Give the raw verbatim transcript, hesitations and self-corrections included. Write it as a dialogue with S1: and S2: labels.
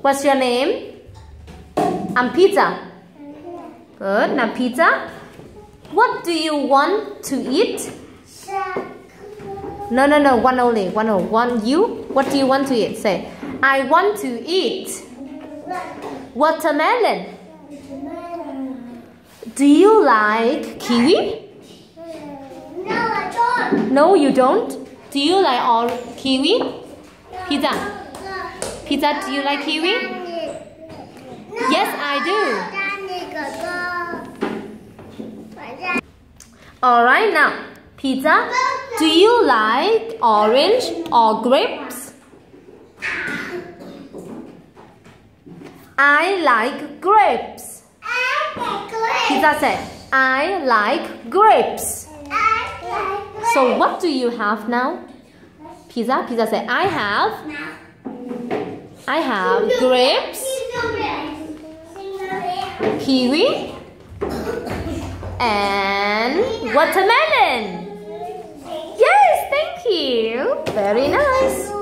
S1: What's your name? I'm Pizza. Good. Now Pizza, what do you want to eat? No, no, no. One only. One only. One you. What do you want to eat? Say, I want to eat watermelon. Do you like kiwi?
S2: No, I don't.
S1: No, you don't. Do you like all kiwi? Pizza. Pizza, do you like kiwi? Yes, I do. Alright, now, Pizza, do you like orange or grapes? I like grapes. Pizza said, I like grapes. So what do you have now? Pizza, Pizza said, I have, I have grapes, kiwi, and watermelon. Yes, thank you. Very nice.